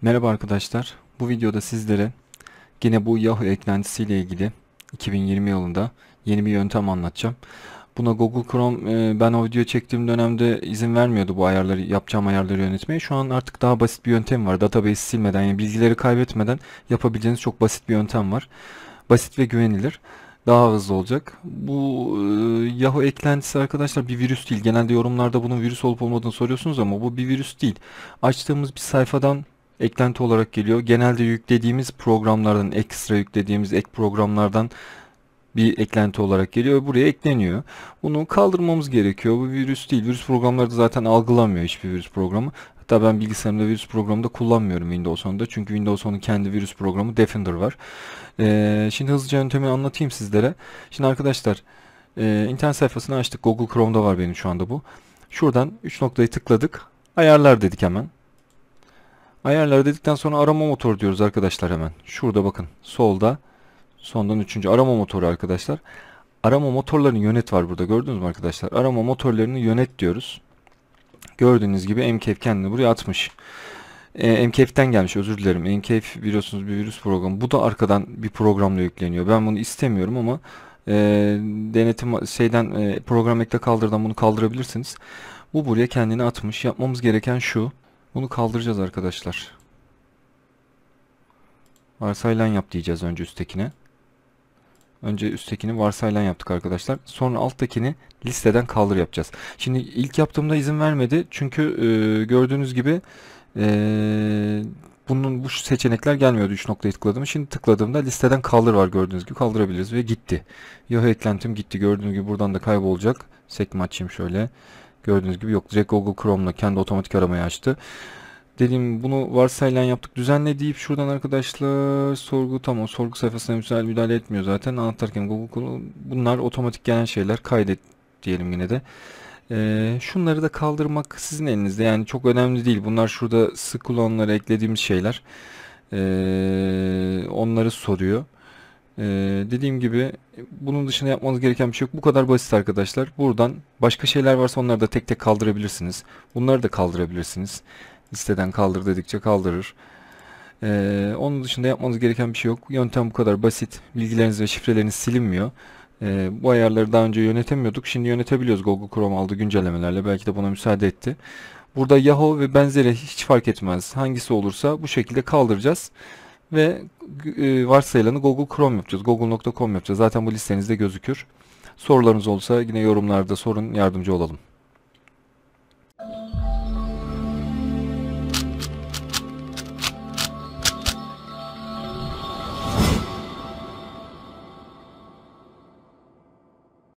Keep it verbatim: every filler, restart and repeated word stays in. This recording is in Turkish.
Merhaba arkadaşlar. Bu videoda sizlere yine bu Yahoo eklentisiyle ilgili iki bin yirmi yılında yeni bir yöntem anlatacağım. Buna Google Chrome e, ben o video çektiğim dönemde izin vermiyordu bu ayarları, yapacağım ayarları yönetmeye. Şu an artık daha basit bir yöntem var. Database silmeden, yani bilgileri kaybetmeden yapabileceğiniz çok basit bir yöntem var. Basit ve güvenilir. Daha hızlı olacak. Bu e, Yahoo eklentisi arkadaşlar bir virüs değil. Genelde yorumlarda bunun virüs olup olmadığını soruyorsunuz ama bu bir virüs değil. Açtığımız bir sayfadan eklenti olarak geliyor. Genelde yüklediğimiz programlardan, ekstra yüklediğimiz ek programlardan bir eklenti olarak geliyor ve buraya ekleniyor. Bunu kaldırmamız gerekiyor. Bu virüs değil. Virüs programları da zaten algılamıyor hiçbir virüs programı. Hatta ben bilgisayarımda virüs programı da kullanmıyorum Windows on'da. Çünkü Windows on'un kendi virüs programı Defender var. Ee, şimdi hızlıca yöntemi anlatayım sizlere. Şimdi arkadaşlar e, internet sayfasını açtık. Google Chrome'da var benim şu anda bu. Şuradan üç noktayı tıkladık. Ayarlar dedik hemen. Ayarlar dedikten sonra arama motoru diyoruz arkadaşlar hemen. Şurada bakın solda sondan üçüncü arama motoru arkadaşlar. Arama motorlarını yönet var burada, gördünüz mü arkadaşlar? Arama motorlarını yönet diyoruz. Gördüğünüz gibi Mcave kendini buraya atmış. E, Mcave'den gelmiş, özür dilerim. Mcave biliyorsunuz bir virüs programı. Bu da arkadan bir programla yükleniyor. Ben bunu istemiyorum ama e, denetim şeyden e, program ekle kaldırdan bunu kaldırabilirsiniz. Bu buraya kendini atmış. Yapmamız gereken şu. Bunu kaldıracağız arkadaşlar. Varsayılan yap diyeceğiz önce üsttekine. Önce üsttekini varsayılan yaptık arkadaşlar. Sonra alttakini listeden kaldır yapacağız. Şimdi ilk yaptığımda izin vermedi. Çünkü e, gördüğünüz gibi e, bunun bu seçenekler gelmiyordu üç noktayı tıkladım. Şimdi tıkladığımda listeden kaldır var, gördüğünüz gibi kaldırabiliriz ve gitti. Yahoo eklentim gitti. Gördüğünüz gibi buradan da kaybolacak. Sekme açayım şöyle. Gördüğünüz gibi yok. Direkt Google Chrome'la kendi otomatik aramayı açtı. Dediğim bunu varsayılan yaptık. Düzenle deyip şuradan arkadaşlar sorgu, tamam, sorgu sayfasına müsaade müdahale etmiyor zaten. Anahtarken Google, bunlar otomatik gelen şeyler, kaydet diyelim yine de. Ee, şunları da kaldırmak sizin elinizde, yani çok önemli değil. Bunlar şurada sık kullanımlara eklediğimiz şeyler. Ee, onları soruyor. Ee, dediğim gibi bunun dışında yapmanız gereken bir şey yok. Bu kadar basit arkadaşlar. Buradan başka şeyler varsa onları da tek tek kaldırabilirsiniz. Bunları da kaldırabilirsiniz. Listeden kaldır dedikçe kaldırır. Ee, onun dışında yapmanız gereken bir şey yok. Yöntem bu kadar basit. Bilgileriniz ve şifreleriniz silinmiyor. Ee, bu ayarları daha önce yönetemiyorduk. Şimdi yönetebiliyoruz. Google Chrome aldığı güncellemelerle. Belki de buna müsaade etti. Burada Yahoo ve benzeri hiç fark etmez. Hangisi olursa bu şekilde kaldıracağız. Ve e, varsayılanı Google Chrome yapacağız. google nokta com yapacağız. Zaten bu listenizde gözükür. Sorularınız olsa yine yorumlarda sorun, yardımcı olalım.